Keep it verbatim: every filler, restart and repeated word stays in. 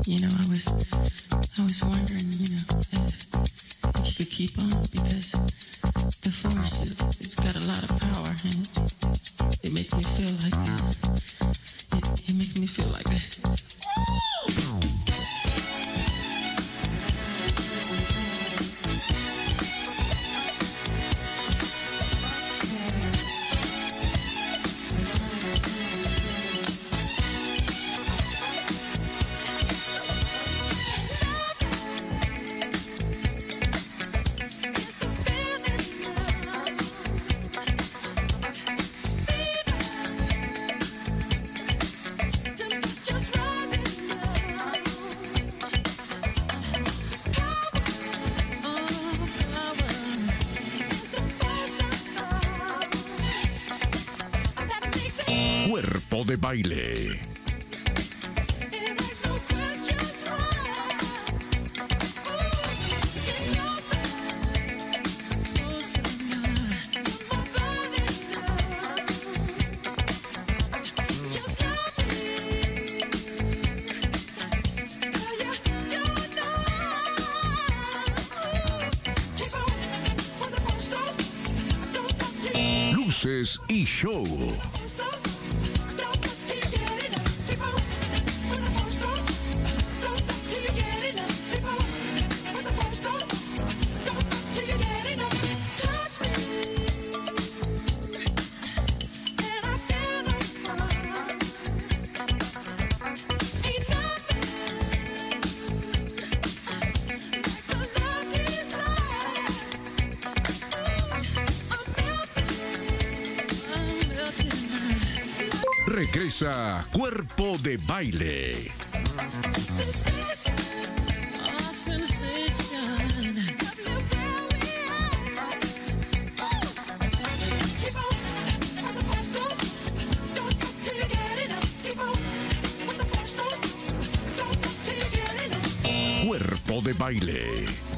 you know, I was, I was wondering, you know, if, if you could keep on, because the force, it, it's got a lot of power, and it, it makes me feel like, uh, it, it makes me feel like a, Cuerpo de baile. Luces y show. Regresa Cuerpo de Baile. Cuerpo de Baile.